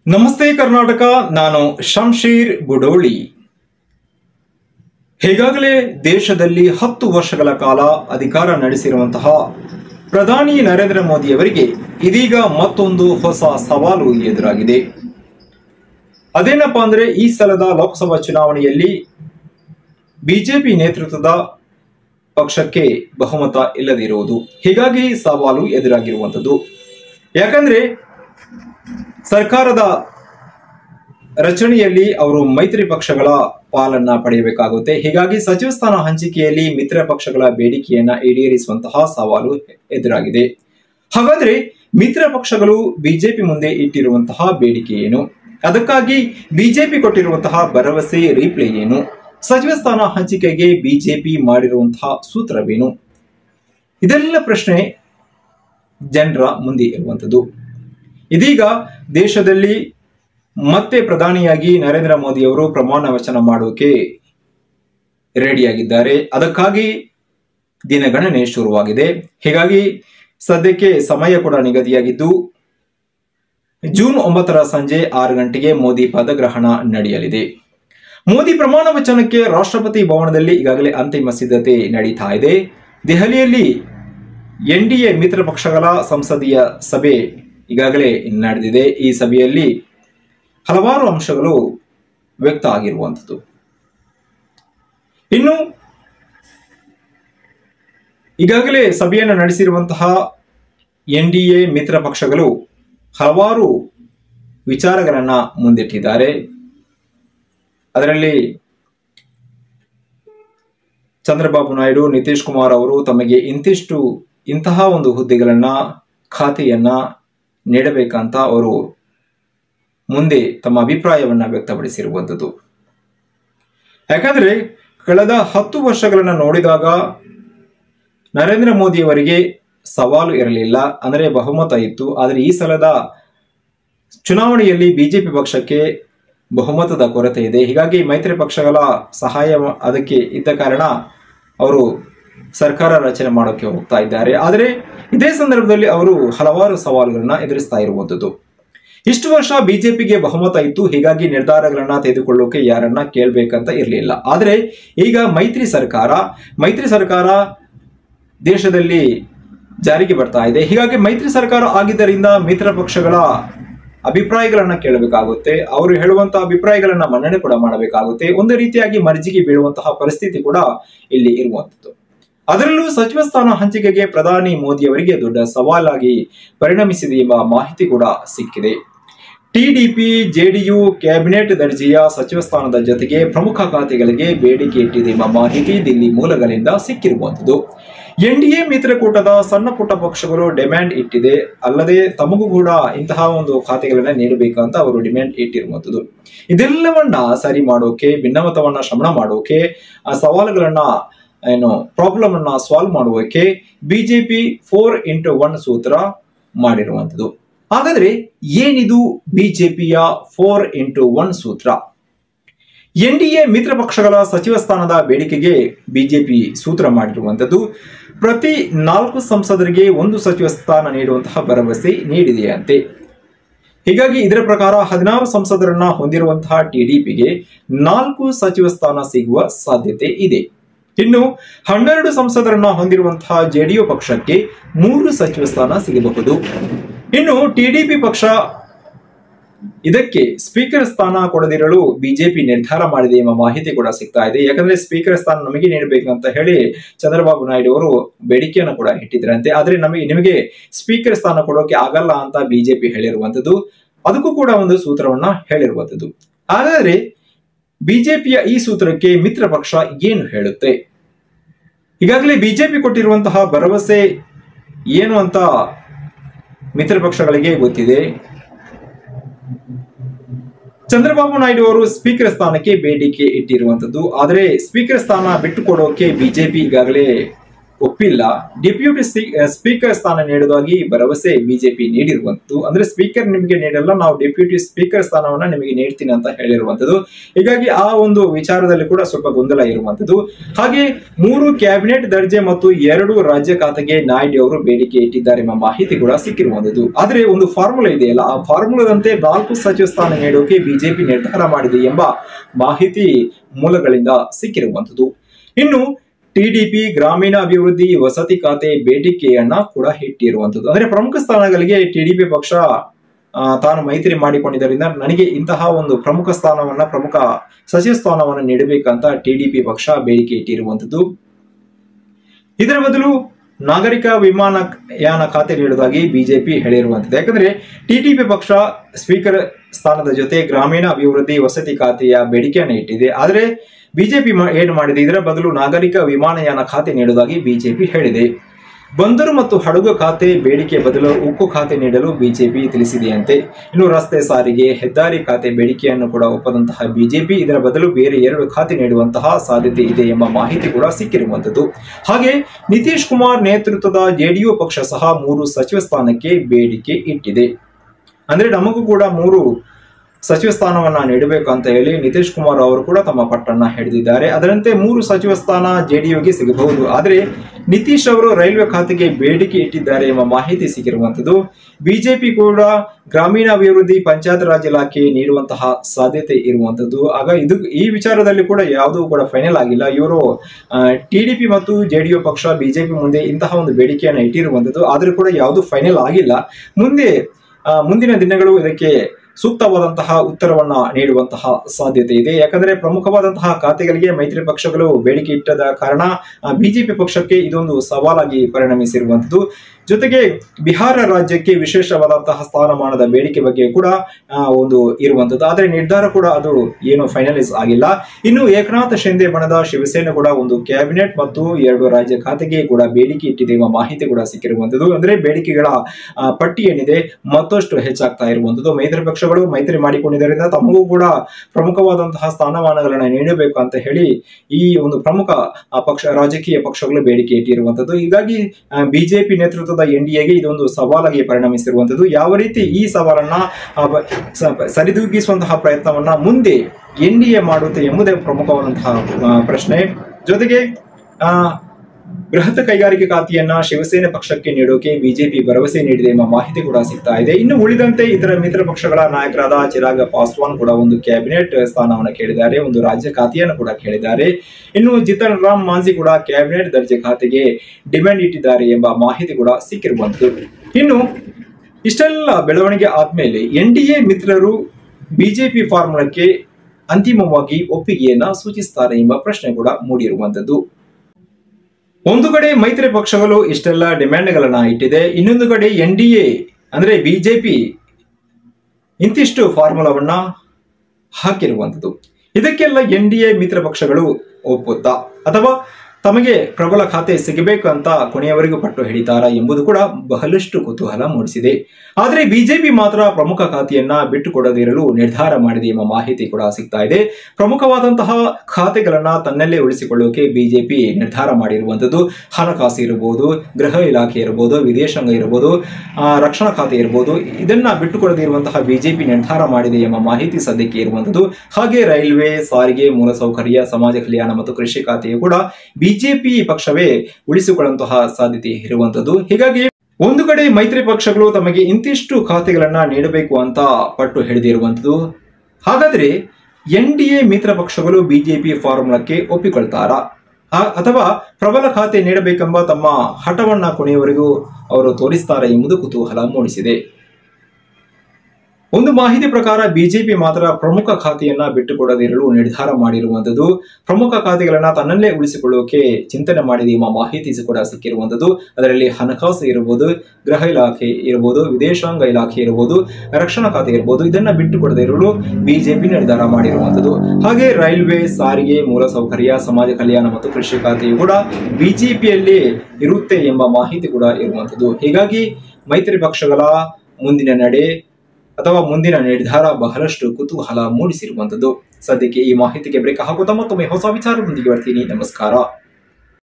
ನಮಸ್ತೆ ಕರ್ನಾಟಕ, ನಾನು ಶಂಶೀರ್ ಬುಡೋಳಿ. ಈಗಾಗಲೇ ದೇಶದಲ್ಲಿ 10 ವರ್ಷಗಳ ಕಾಲ ಅಧಿಕಾರ ನಡೆಸಿರುವಂತಹ ಪ್ರಧಾನಿ ನರೇಂದ್ರ ಮೋದಿ ಅವರಿಗೆ ಇದೀಗ ಮತ್ತೊಂದು ಹೊಸ ಸವಾಲು ಎದುರಾಗಿದೆ. ಅದೇನಪ್ಪಾ ಅಂದ್ರೆ, ಈ ಸಲದ ಲೋಕಸಭಾ ಚುನಾವಣೆಯಲ್ಲಿ ಬಿಜೆಪಿ ನೇತೃತ್ವದ ಪಕ್ಷಕ್ಕೆ ಬಹುಮತ ಇಲ್ಲದಿರುವುದು, ಹೀಗಾಗಿ ಸವಾಲು ಎದುರಾಗಿರುವಂಥದ್ದು. ಯಾಕಂದ್ರೆ ಸರ್ಕಾರದ ರಚನೆಯಲ್ಲಿ ಅವರು ಮೈತ್ರಿ ಪಕ್ಷಗಳ ಪಾಲನ್ನ ಪಡೆಯಬೇಕಾಗುತ್ತೆ. ಹೀಗಾಗಿ ಸಚಿವ ಸ್ಥಾನ ಹಂಚಿಕೆಯಲ್ಲಿ ಮಿತ್ರ ಪಕ್ಷಗಳ ಬೇಡಿಕೆಯನ್ನ ಈಡೇರಿಸುವಂತಹ ಸವಾಲು ಎದುರಾಗಿದೆ. ಹಾಗಾದ್ರೆ ಮಿತ್ರ ಪಕ್ಷಗಳು ಬಿಜೆಪಿ ಮುಂದೆ ಇಟ್ಟಿರುವಂತಹ ಬೇಡಿಕೆ ಏನು? ಅದಕ್ಕಾಗಿ ಬಿಜೆಪಿ ಕೊಟ್ಟಿರುವಂತಹ ಭರವಸೆ ರೀಪ್ಲೇ ಏನು? ಸಚಿವ ಸ್ಥಾನ ಹಂಚಿಕೆಗೆ ಬಿಜೆಪಿ ಮಾಡಿರುವಂತಹ ಸೂತ್ರವೇನು? ಇದೆಲ್ಲ ಪ್ರಶ್ನೆ ಜನರ ಮುಂದೆ ಇರುವಂಥದ್ದು. ಇದೀಗ ದೇಶದಲ್ಲಿ ಮತ್ತೆ ಪ್ರಧಾನಿಯಾಗಿ ನರೇಂದ್ರ ಮೋದಿ ಅವರು ಪ್ರಮಾಣ ವಚನ ಮಾಡೋಕೆ ರೆಡಿಯಾಗಿದ್ದಾರೆ. ಅದಕ್ಕಾಗಿ ದಿನಗಣನೆ ಶುರುವಾಗಿದೆ. ಹೀಗಾಗಿ ಸದ್ಯಕ್ಕೆ ಸಮಯ ಕೂಡ ನಿಗದಿಯಾಗಿದ್ದು, ಜೂನ್ 9ರ ಸಂಜೆ 6 ಗಂಟೆಗೆ ಮೋದಿ ಪದಗ್ರಹಣ ನಡೆಯಲಿದೆ. ಮೋದಿ ಪ್ರಮಾಣ ವಚನಕ್ಕೆ ರಾಷ್ಟ್ರಪತಿ ಭವನದಲ್ಲಿ ಈಗಾಗಲೇ ಅಂತಿಮ ಸಿದ್ಧತೆ ನಡೀತಾ ಇದೆ. ದೆಹಲಿಯಲ್ಲಿ ಎನ್ಡಿಎ ಮಿತ್ರ ಪಕ್ಷಗಳ ಸಂಸದೀಯ ಸಭೆ ಈಗಾಗಲೇ ನಡೆದಿದೆ. ಈ ಸಭೆಯಲ್ಲಿ ಹಲವಾರು ಅಂಶಗಳು ವ್ಯಕ್ತ ಆಗಿರುವಂಥದ್ದು. ಇನ್ನು ಈಗಾಗಲೇ ಸಭೆಯನ್ನು ನಡೆಸಿರುವಂತಹ ಎನ್ಡಿಎ ಮಿತ್ರ ಪಕ್ಷಗಳು ಹಲವಾರು ವಿಚಾರಗಳನ್ನ ಮುಂದಿಟ್ಟಿದ್ದಾರೆ. ಅದರಲ್ಲಿ ಚಂದ್ರಬಾಬು ನಾಯ್ಡು, ನಿತೀಶ್ ಕುಮಾರ್ ಅವರು ತಮಗೆ ಇಂತಹ ಒಂದು ಹುದ್ದೆಗಳನ್ನ, ಖಾತೆಯನ್ನ ನೀಡಬೇಕಂತ ಅವರು ಮುಂದೆ ತಮ್ಮ ಅಭಿಪ್ರಾಯವನ್ನ ವ್ಯಕ್ತಪಡಿಸಿರುವಂಥದ್ದು. ಯಾಕಂದ್ರೆ ಕಳೆದ 10 ವರ್ಷಗಳನ್ನ ನೋಡಿದಾಗ ನರೇಂದ್ರ ಮೋದಿ ಅವರಿಗೆ ಸವಾಲು ಇರಲಿಲ್ಲ, ಅಂದ್ರೆ ಬಹುಮತ ಇತ್ತು. ಆದರೆ ಈ ಸಲದ ಚುನಾವಣೆಯಲ್ಲಿ ಬಿಜೆಪಿ ಪಕ್ಷಕ್ಕೆ ಬಹುಮತದ ಕೊರತೆ ಇದೆ. ಹೀಗಾಗಿ ಮೈತ್ರಿ ಪಕ್ಷಗಳ ಸಹಾಯ ಅದಕ್ಕೆ ಇದ್ದ ಕಾರಣ ಅವರು ಸರ್ಕಾರ ರಚನೆ ಮಾಡೋಕೆ ಹೋಗ್ತಾ ಇದ್ದಾರೆ. ಆದರೆ ಇದೇ ಸಂದರ್ಭದಲ್ಲಿ ಅವರು ಹಲವಾರು ಸವಾಲುಗಳನ್ನ ಎದುರಿಸ್ತಾ ಇರುವಂಥದ್ದು. ಇಷ್ಟು ವರ್ಷ ಬಿಜೆಪಿಗೆ ಬಹುಮತ ಇತ್ತು, ಹೀಗಾಗಿ ನಿರ್ಧಾರಗಳನ್ನ ತೆಗೆದುಕೊಳ್ಳೋಕೆ ಯಾರನ್ನ ಕೇಳಬೇಕಂತ ಇರಲಿಲ್ಲ. ಆದರೆ ಈಗ ಮೈತ್ರಿ ಸರ್ಕಾರ ದೇಶದಲ್ಲಿ ಜಾರಿಗೆ ಬರ್ತಾ ಇದೆ. ಹೀಗಾಗಿ ಮೈತ್ರಿ ಸರ್ಕಾರ ಆಗಿದ್ದರಿಂದ ಮಿತ್ರ ಪಕ್ಷಗಳ ಅಭಿಪ್ರಾಯಗಳನ್ನ ಕೇಳಬೇಕಾಗುತ್ತೆ. ಅವರು ಹೇಳುವಂತಹ ಅಭಿಪ್ರಾಯಗಳನ್ನ ಮನ್ನಣೆ ಕೂಡ ಮಾಡಬೇಕಾಗುತ್ತೆ. ಒಂದು ರೀತಿಯಾಗಿ ಮರ್ಜಿಗೆ ಬೀಳುವಂತಹ ಪರಿಸ್ಥಿತಿ ಕೂಡ ಇಲ್ಲಿ ಇರುವಂಥದ್ದು. ಅದರಲ್ಲೂ ಸಚಿವ ಸ್ಥಾನ ಹಂಚಿಕೆಗೆ ಪ್ರಧಾನಿ ಮೋದಿ ಅವರಿಗೆ ದೊಡ್ಡ ಸವಾಲಾಗಿ ಪರಿಣಮಿಸಿದೆ ಎಂಬ ಮಾಹಿತಿ ಕೂಡ ಸಿಕ್ಕಿದೆ. ಟಿಡಿಪಿ ಜೆಡಿಯು ಕ್ಯಾಬಿನೆಟ್ ದರ್ಜೆಯ ಸಚಿವ ಸ್ಥಾನದ ಜೊತೆಗೆ ಪ್ರಮುಖ ಖಾತೆಗಳಿಗೆ ಬೇಡಿಕೆ ಇಟ್ಟಿದೆ ಎಂಬ ಮಾಹಿತಿ ದಿಲ್ಲಿ ಮೂಲಗಳಿಂದ ಸಿಕ್ಕಿರುವಂಥದ್ದು. ಎನ್ಡಿಎ ಮಿತ್ರಕೂಟದ ಸಣ್ಣ ಪುಟ್ಟ ಪಕ್ಷಗಳು ಡಿಮ್ಯಾಂಡ್ ಇಟ್ಟಿದೆ. ಅಲ್ಲದೆ ತಮಗೂ ಕೂಡ ಇಂತಹ ಒಂದು ಖಾತೆಗಳನ್ನ ನೀಡಬೇಕಂತ ಅವರು ಡಿಮ್ಯಾಂಡ್ ಇಟ್ಟಿರುವಂಥದ್ದು. ಇದೆಲ್ಲವನ್ನ ಸರಿ ಮಾಡೋಕೆ, ಭಿನ್ನಮತವನ್ನ ಶಮನ ಮಾಡೋಕೆ, ಆ ಸವಾಲುಗಳನ್ನ ಪ್ರಾಬ್ಲಮ್ ಅನ್ನ ಸಾಲ್ವ್ ಮಾಡುವಕ್ಕೆ ಬಿಜೆಪಿ 4x1 ಸೂತ್ರ ಮಾಡಿರುವಂಥದ್ದು. ಹಾಗಾದ್ರೆ ಏನಿದು ಬಿಜೆಪಿಯ 4x1 ಸೂತ್ರ? ಎನ್ಡಿಎ ಮಿತ್ರ ಪಕ್ಷಗಳ ಸಚಿವ ಸ್ಥಾನದ ಬೇಡಿಕೆಗೆ ಬಿಜೆಪಿ ಸೂತ್ರ ಮಾಡಿರುವಂಥದ್ದು. ಪ್ರತಿ 4 ಸಂಸದರಿಗೆ 1 ಸಚಿವ ಸ್ಥಾನ ನೀಡುವಂತಹ ಭರವಸೆ ನೀಡಿದೆಯಂತೆ. ಹೀಗಾಗಿ ಇದರ ಪ್ರಕಾರ 16 ಸಂಸದರನ್ನ ಹೊಂದಿರುವಂತಹ ಟಿಡಿಪಿಗೆ 4 ಸಚಿವ ಸ್ಥಾನ ಸಿಗುವ ಸಾಧ್ಯತೆ ಇದೆ. ಇನ್ನು 12 ಸಂಸದರನ್ನ ಹೊಂದಿರುವಂತಹ ಜೆಡಿಯು ಪಕ್ಷಕ್ಕೆ 3 ಸಚಿವ ಸ್ಥಾನ ಸಿಗಬಹುದು. ಇನ್ನು ಟಿಡಿಪಿ ಪಕ್ಷ ಇದಕ್ಕೆ ಸ್ಪೀಕರ್ ಸ್ಥಾನ ಕೊಡದಿರಲು ಬಿಜೆಪಿ ನಿರ್ಧಾರ ಮಾಡಿದೆ ಎಂಬ ಮಾಹಿತಿ ಕೂಡ ಸಿಗ್ತಾ ಇದೆ. ಯಾಕಂದ್ರೆ ಸ್ಪೀಕರ್ ಸ್ಥಾನ ನಮಗೆ ನೀಡಬೇಕಂತ ಹೇಳಿ ಚಂದ್ರಬಾಬು ನಾಯ್ಡು ಅವರು ಬೇಡಿಕೆಯನ್ನು ಕೂಡ ಇಟ್ಟಿದ್ರಂತೆ. ಆದ್ರೆ ನಿಮಗೆ ಸ್ಪೀಕರ್ ಸ್ಥಾನ ಕೊಡೋಕೆ ಆಗಲ್ಲ ಅಂತ ಬಿಜೆಪಿ ಹೇಳಿರುವಂತದ್ದು. ಅದಕ್ಕೂ ಕೂಡ ಒಂದು ಸೂತ್ರವನ್ನ ಹೇಳಿರುವಂತದ್ದು. ಹಾಗಾದ್ರೆ ಬಿಜೆಪಿಯ ಈ ಸೂತ್ರಕ್ಕೆ ಮಿತ್ರ ಪಕ್ಷ ಏನು ಹೇಳುತ್ತೆ? ಈಗಾಗಲೇ ಬಿಜೆಪಿ ಕೊಟ್ಟಿರುವಂತಹ ಭರವಸೆ ಏನು ಅಂತ ಮಿತ್ರ ಪಕ್ಷಗಳಿಗೆ ಗೊತ್ತಿದೆ. ಚಂದ್ರಬಾಬು ನಾಯ್ಡು ಅವರು ಸ್ಪೀಕರ್ ಸ್ಥಾನಕ್ಕೆ ಬೇಡಿಕೆ ಇಟ್ಟಿರುವಂತದ್ದು. ಆದರೆ ಸ್ಪೀಕರ್ ಸ್ಥಾನ ಬಿಟ್ಟುಕೊಡೋಕೆ ಬಿಜೆಪಿ ಈಗಾಗಲೇ ಒಪ್ಪಿಲ್ಲ. ಡೆಪ್ಯೂಟಿ ಸ್ಪೀಕರ್ ಸ್ಥಾನ ನೀಡುವುದಾಗಿ ಭರವಸೆ ಬಿಜೆಪಿ ನೀಡಿರುವಂತದ್ದು. ಅಂದ್ರೆ ಸ್ಪೀಕರ್ ನಿಮಗೆ ನೀಡಲ್ಲ, ನಾವು ಡೆಪ್ಯೂಟಿ ಸ್ಪೀಕರ್ ಸ್ಥಾನವನ್ನ ನಿಮಗೆ ನೀಡ್ತೀನಿ ಅಂತ ಹೇಳಿರುವಂತದ್ದು. ಹೀಗಾಗಿ ಆ ಒಂದು ವಿಚಾರದಲ್ಲಿ ಕೂಡ ಸ್ವಲ್ಪ ಗೊಂದಲ ಇರುವಂತದ್ದು. ಹಾಗೆ 3 ಕ್ಯಾಬಿನೆಟ್ ದರ್ಜೆ ಮತ್ತು 2 ರಾಜ್ಯ ಖಾತೆಗೆ ನಾಯ್ಡು ಅವರು ಬೇಡಿಕೆ ಇಟ್ಟಿದ್ದಾರೆ ಎಂಬ ಮಾಹಿತಿ ಕೂಡ ಸಿಕ್ಕಿರುವಂತದ್ದು. ಆದ್ರೆ ಒಂದು ಫಾರ್ಮುಲಾ ಇದೆಯಲ್ಲ, ಆ ಫಾರ್ಮುಲಾದಂತೆ 4 ಸಚಿವ ಸ್ಥಾನ ನೀಡೋಕೆ ಬಿಜೆಪಿ ನಿರ್ಧಾರ ಮಾಡಿದೆ ಎಂಬ ಮಾಹಿತಿ ಮೂಲಗಳಿಂದ ಸಿಕ್ಕಿರುವಂತದ್ದು. ಇನ್ನು ಟಿಡಿಪಿ ಗ್ರಾಮೀಣ ಅಭಿವೃದ್ಧಿ ವಸತಿ ಖಾತೆ ಬೇಡಿಕೆಯನ್ನ ಕೂಡ ಇಟ್ಟಿರುವಂತದ್ದು. ಅಂದ್ರೆ ಪ್ರಮುಖ ಸ್ಥಾನಗಳಿಗೆ ಟಿಡಿಪಿ ಪಕ್ಷ ತಾನು ಮೈತ್ರಿ ಮಾಡಿಕೊಂಡಿದ್ದರಿಂದ ನನಗೆ ಇಂತಹ ಒಂದು ಪ್ರಮುಖ ಸಚಿವ ಸ್ಥಾನವನ್ನು ನೀಡಬೇಕಂತ ಟಿಡಿಪಿ ಪಕ್ಷ ಬೇಡಿಕೆ ಇಟ್ಟಿರುವಂತದ್ದು. ಇದರ ಬದಲು ನಾಗರಿಕ ವಿಮಾನಯಾನ ಖಾತೆ ನೀಡುವುದಾಗಿ ಬಿಜೆಪಿ ಹೇಳಿರುವಂತದ್ದು. ಯಾಕಂದ್ರೆ ಟಿಡಿಪಿ ಪಕ್ಷ ಸ್ಪೀಕರ್ ಸ್ಥಾನದ ಜೊತೆ ಗ್ರಾಮೀಣ ಅಭಿವೃದ್ಧಿ ವಸತಿ ಖಾತೆಯ ಬೇಡಿಕೆಯನ್ನು ಇಟ್ಟಿದೆ. ಆದರೆ ಬಿಜೆಪಿ ಏನು ಮಾಡಿದೆ, ಇದರ ಬದಲು ನಾಗರಿಕ ವಿಮಾನಯಾನ ಖಾತೆ ನೀಡುವುದಾಗಿ ಬಿಜೆಪಿ ಹೇಳಿದೆ. ಬಂದರು ಮತ್ತು ಹಡಗು ಖಾತೆ ಬೇಡಿಕೆ ಬದಲು ಉಕ್ಕು ಖಾತೆ ನೀಡಲು ಬಿಜೆಪಿ ತಿಳಿಸಿದೆಯಂತೆ. ಇನ್ನು ರಸ್ತೆ ಸಾರಿಗೆ ಹೆದ್ದಾರಿ ಖಾತೆ ಬೇಡಿಕೆಯನ್ನು ಕೂಡ ಒಪ್ಪದಂತಹ ಬಿಜೆಪಿ ಇದರ ಬದಲು ಬೇರೆ 2 ಖಾತೆ ನೀಡುವಂತಹ ಸಾಧ್ಯತೆ ಇದೆ ಎಂಬ ಮಾಹಿತಿ ಕೂಡ ಸಿಕ್ಕಿರುವಂತದ್ದು. ಹಾಗೆ ನಿತೀಶ್ ಕುಮಾರ್ ನೇತೃತ್ವದ ಜೆಡಿಯು ಪಕ್ಷ ಸಹ 3 ಸಚಿವ ಸ್ಥಾನಕ್ಕೆ ಬೇಡಿಕೆ ಇಟ್ಟಿದೆ. ಅಂದ್ರೆ ನಮಗೂ ಕೂಡ 3 ಸಚಿವ ಸ್ಥಾನವನ್ನ ನೀಡಬೇಕು ಅಂತ ಹೇಳಿ ನಿತೀಶ್ ಕುಮಾರ್ ಅವರು ಕೂಡ ತಮ್ಮ ಪಟ್ಟನ್ನ ಹಿಡಿದಿದ್ದಾರೆ. ಅದರಂತೆ 3 ಸಚಿವ ಸ್ಥಾನ ಜೆಡಿಯುಗೆ ಸಿಗಬಹುದು. ಆದರೆ ನಿತೀಶ್ ಅವರು ರೈಲ್ವೆ ಖಾತೆಗೆ ಬೇಡಿಕೆ ಇಟ್ಟಿದ್ದಾರೆ ಎಂಬ ಮಾಹಿತಿ ಸಿಕ್ಕಿರುವಂತದ್ದು. ಬಿಜೆಪಿ ಕೂಡ ಗ್ರಾಮೀಣಾಭಿವೃದ್ಧಿ ಪಂಚಾಯತ್ ರಾಜ್ ಇಲಾಖೆ ನೀಡುವಂತಹ ಸಾಧ್ಯತೆ ಇರುವಂತದ್ದು. ಆಗ ಈ ವಿಚಾರದಲ್ಲಿ ಕೂಡ ಯಾವುದೂ ಕೂಡ ಫೈನಲ್ ಆಗಿಲ್ಲ. ಇವರು ಟಿಡಿಪಿ ಮತ್ತು ಜೆಡಿಯು ಪಕ್ಷ ಬಿಜೆಪಿ ಮುಂದೆ ಇಂತಹ ಒಂದು ಬೇಡಿಕೆಯನ್ನು ಇಟ್ಟಿರುವಂತದ್ದು. ಆದ್ರೂ ಕೂಡ ಯಾವುದು ಫೈನಲ್ ಆಗಿಲ್ಲ. ಮುಂದಿನ ದಿನಗಳು ಇದಕ್ಕೆ ಸೂಕ್ತವಾದಂತಹ ಉತ್ತರವನ್ನ ನೀಡುವಂತಹ ಸಾಧ್ಯತೆ ಇದೆ. ಯಾಕಂದ್ರೆ ಪ್ರಮುಖವಾದಂತಹ ಖಾತೆಗಳಿಗೆ ಮೈತ್ರಿ ಪಕ್ಷಗಳು ಬೇಡಿಕೆ ಇಟ್ಟದ ಕಾರಣ ಬಿಜೆಪಿ ಪಕ್ಷಕ್ಕೆ ಇದೊಂದು ಸವಾಲಾಗಿ ಪರಿಣಮಿಸಿರುವಂತದ್ದು. ಜೊತೆಗೆ ಬಿಹಾರ ರಾಜ್ಯಕ್ಕೆ ವಿಶೇಷವಾದಂತಹ ಸ್ಥಾನಮಾನದ ಬೇಡಿಕೆ ಬಗ್ಗೆ ಕೂಡ ಒಂದು ಇರುವಂತದ್ದು. ಆದ್ರೆ ನಿರ್ಧಾರ ಕೂಡ ಅದು ಏನು ಫೈನಲೈಸ್ ಆಗಿಲ್ಲ. ಇನ್ನು ಏಕನಾಥ್ ಶಿಂದೆ ಬಣದ ಶಿವಸೇನೆ ಕೂಡ ಒಂದು ಕ್ಯಾಬಿನೆಟ್ ಮತ್ತು 2 ರಾಜ್ಯ ಖಾತೆಗೆ ಕೂಡ ಬೇಡಿಕೆ ಇಟ್ಟಿದೆ ಎಂಬ ಮಾಹಿತಿ ಕೂಡ ಸಿಕ್ಕಿರುವಂತದ್ದು. ಅಂದ್ರೆ ಬೇಡಿಕೆಗಳ ಪಟ್ಟಿ ಏನಿದೆ ಮತ್ತಷ್ಟು ಹೆಚ್ಚಾಗ್ತಾ ಇರುವಂತದ್ದು. ಮೈತ್ರಿ ಪಕ್ಷಗಳು ಮೈತ್ರಿ ಮಾಡಿಕೊಂಡಿದ್ದರಿಂದ ತಮಗೂ ಕೂಡ ಪ್ರಮುಖವಾದಂತಹ ಸ್ಥಾನಮಾನಗಳನ್ನ ನೀಡಬೇಕು ಅಂತ ಹೇಳಿ ಈ ಒಂದು ಪ್ರಮುಖ ರಾಜಕೀಯ ಪಕ್ಷಗಳು ಬೇಡಿಕೆ ಇಟ್ಟಿರುವಂತದ್ದು. ಹೀಗಾಗಿ ಬಿಜೆಪಿ ನೇತೃತ್ವದ ಎನ್ಡಿಎಗೆ ಇದೊಂದು ಸವಾಲಾಗಿ ಪರಿಣಮಿಸಿರುವಂತದ್ದು. ಯಾವ ರೀತಿ ಈ ಸವಾಲನ್ನ ಸರಿದೂಗಿಸುವಂತಹ ಪ್ರಯತ್ನವನ್ನ ಮುಂದೆ ಎನ್ಡಿಎ ಮಾಡುತ್ತೆ ಎಂಬುದೇ ಪ್ರಮುಖವಾದಂತಹ ಪ್ರಶ್ನೆ. ಜೊತೆಗೆ ಬೃಹತ್ ಕೈಗಾರಿಕೆ ಖಾತೆಯನ್ನ ಶಿವಸೇನೆ ಪಕ್ಷಕ್ಕೆ ನೀಡೋಕೆ ಬಿಜೆಪಿ ಭರವಸೆ ನೀಡಿದೆ ಎಂಬ ಮಾಹಿತಿ ಕೂಡ ಸಿಗ್ತಾ ಇದೆ. ಇನ್ನು ಉಳಿದಂತೆ ಇತರ ಮಿತ್ರ ಪಕ್ಷಗಳ ನಾಯಕರಾದ ಚಿರಾಗ್ ಪಾಸ್ವಾನ್ ಕೂಡ ಒಂದು ಕ್ಯಾಬಿನೆಟ್ ಸ್ಥಾನವನ್ನು ಕೇಳಿದ್ದಾರೆ, ಒಂದು ರಾಜ್ಯ ಖಾತೆಯನ್ನು ಕೂಡ ಕೇಳಿದ್ದಾರೆ. ಇನ್ನು ಜಿತನ್ ರಾಮ್ ಮಾಂಜಿ ಕೂಡ ಕ್ಯಾಬಿನೆಟ್ ದರ್ಜೆ ಖಾತೆಗೆ ಡಿಮ್ಯಾಂಡ್ ಇಟ್ಟಿದ್ದಾರೆ ಎಂಬ ಮಾಹಿತಿ ಕೂಡ ಸಿಕ್ಕಿರುವಂತದ್ದು. ಇನ್ನು ಇಷ್ಟೆಲ್ಲ ಬೆಳವಣಿಗೆ ಆದ್ಮೇಲೆ ಎನ್ಡಿಎ ಮಿತ್ರರು ಬಿಜೆಪಿ ಫಾರ್ಮುಲಾಕ್ಕೆ ಅಂತಿಮವಾಗಿ ಒಪ್ಪಿಗೆಯನ್ನ ಸೂಚಿಸುತ್ತಾರೆ ಎಂಬ ಪ್ರಶ್ನೆ ಕೂಡ ಮೂಡಿರುವಂತದ್ದು. ಒಂದು ಕಡೆ ಮೈತ್ರಿ ಪಕ್ಷಗಳು ಇಷ್ಟೆಲ್ಲ ಡಿಮ್ಯಾಂಡ್ಗಳನ್ನ ಇಟ್ಟಿದೆ, ಇನ್ನೊಂದು ಕಡೆ ಎನ್ಡಿಎ ಅಂದ್ರೆ ಬಿಜೆಪಿ ಇಂತಿಷ್ಟು ಫಾರ್ಮುಲಾವನ್ನ ಹಾಕಿರುವಂತದ್ದು. ಇದಕ್ಕೆಲ್ಲ ಎನ್ಡಿಎ ಮಿತ್ರ ಪಕ್ಷಗಳು ಒಪ್ಪುತ್ತಾ ಅಥವಾ ತಮಗೆ ಪ್ರಬಲ ಖಾತೆ ಸಿಗಬೇಕು ಅಂತ ಕೊನೆಯವರೆಗೂ ಪಟ್ಟು ಹಿಡಿತಾರಾ ಎಂಬುದು ಕೂಡ ಬಹಳಷ್ಟು ಕುತೂಹಲ ಮೂಡಿಸಿದೆ. ಆದರೆ ಬಿಜೆಪಿ ಮಾತ್ರ ಪ್ರಮುಖ ಖಾತೆಯನ್ನ ಬಿಟ್ಟುಕೊಡದಿರಲು ನಿರ್ಧಾರ ಮಾಡಿದೆ ಎಂಬ ಮಾಹಿತಿ ಕೂಡ ಸಿಗ್ತಾ ಇದೆ. ಪ್ರಮುಖವಾದಂತಹ ಖಾತೆಗಳನ್ನ ತನ್ನಲ್ಲೇ ಉಳಿಸಿಕೊಳ್ಳೋಕೆ ಬಿಜೆಪಿ ನಿರ್ಧಾರ ಮಾಡಿರುವಂತದ್ದು. ಹಣಕಾಸು ಇರಬಹುದು, ಗೃಹ ಇಲಾಖೆ ಇರಬಹುದು, ವಿದೇಶಾಂಗ ಇರಬಹುದು, ರಕ್ಷಣಾ ಖಾತೆ ಇರಬಹುದು, ಇದನ್ನ ಬಿಟ್ಟುಕೊಡದಿರುವಂತಹ ಬಿಜೆಪಿ ನಿರ್ಧಾರ ಮಾಡಿದೆ ಎಂಬ ಮಾಹಿತಿ ಸದ್ಯಕ್ಕೆ ಇರುವಂತದ್ದು. ಹಾಗೆ ರೈಲ್ವೆ, ಸಾರಿಗೆ, ಮೂಲಸೌಕರ್ಯ, ಸಮಾಜ ಕಲ್ಯಾಣ ಮತ್ತು ಕೃಷಿ ಖಾತೆಯು ಕೂಡ ಬಿಜೆಪಿ ಪಕ್ಷವೇ ಉಳಿಸಿಕೊಳ್ಳುವಂತಹ ಸಾಧ್ಯತೆ ಇರುವಂತದ್ದು. ಹೀಗಾಗಿ ಒಂದು ಕಡೆ ಮೈತ್ರಿ ಪಕ್ಷಗಳು ತಮಗೆ ಇಂತಿಷ್ಟು ಖಾತೆಗಳನ್ನ ನೀಡಬೇಕು ಅಂತ ಪಟ್ಟು ಹಿಡಿದಿರುವಂತದ್ದು. ಹಾಗಾದ್ರೆ ಎನ್ಡಿಎ ಮಿತ್ರ ಪಕ್ಷಗಳು ಬಿಜೆಪಿ ಫಾರ್ಮುಲಾಕ್ಕೆ ಒಪ್ಪಿಕೊಳ್ತಾರಾ ಅಥವಾ ಪ್ರಬಲ ಖಾತೆ ನೀಡಬೇಕೆಂಬ ತಮ್ಮ ಹಠವನ್ನ ಕೊನೆಯವರೆಗೂ ಅವರು ತೋರಿಸ್ತಾರೆ ಎಂಬುದು ಕುತೂಹಲ ಮೂಡಿಸಿದೆ. ಒಂದು ಮಾಹಿತಿ ಪ್ರಕಾರ ಬಿಜೆಪಿ ಮಾತ್ರ ಪ್ರಮುಖ ಖಾತೆಯನ್ನ ಬಿಟ್ಟುಕೊಡದಿರಲು ನಿರ್ಧಾರ ಮಾಡಿರುವಂತದ್ದು. ಪ್ರಮುಖ ಖಾತೆಗಳನ್ನ ತನ್ನಲ್ಲೇ ಉಳಿಸಿಕೊಳ್ಳೋಕೆ ಚಿಂತನೆ ಮಾಡಿದೆ ಎಂಬ ಮಾಹಿತಿ ಕೂಡ ಸಿಕ್ಕಿರುವಂತದ್ದು. ಅದರಲ್ಲಿ ಹಣಕಾಸು ಇರಬಹುದು, ಗೃಹ ಇಲಾಖೆ ಇರಬಹುದು, ವಿದೇಶಾಂಗ ಇಲಾಖೆ ಇರಬಹುದು, ರಕ್ಷಣಾ ಖಾತೆ ಇರಬಹುದು, ಇದನ್ನ ಬಿಟ್ಟುಕೊಡದಿರಲು ಬಿಜೆಪಿ ನಿರ್ಧಾರ ಮಾಡಿರುವಂತದ್ದು. ಹಾಗೆ ರೈಲ್ವೆ, ಸಾರಿಗೆ, ಮೂಲಸೌಕರ್ಯ, ಸಮಾಜ ಕಲ್ಯಾಣ ಮತ್ತು ಕೃಷಿ ಖಾತೆಯು ಕೂಡ ಬಿಜೆಪಿಯಲ್ಲಿ ಇರುತ್ತೆ ಎಂಬ ಮಾಹಿತಿ ಕೂಡ ಇರುವಂತದ್ದು. ಹೀಗಾಗಿ ಮೈತ್ರಿ ಪಕ್ಷಗಳ ಮುಂದಿನ ನಡೆ ಅಥವಾ ಮುಂದಿನ ನಿರ್ಧಾರ ಬಹಳಷ್ಟು ಕುತೂಹಲ ಮೂಡಿಸಿರುವಂತದ್ದು. ಸದ್ಯಕ್ಕೆ ಈ ಮಾಹಿತಿಗೆ ಬ್ರೇಕ್ ಹಾಕುತ್ತಾ ಮತ್ತೊಮ್ಮೆ ಹೊಸ ವಿಚಾರದೊಂದಿಗೆ ಬರ್ತೀನಿ. ನಮಸ್ಕಾರ.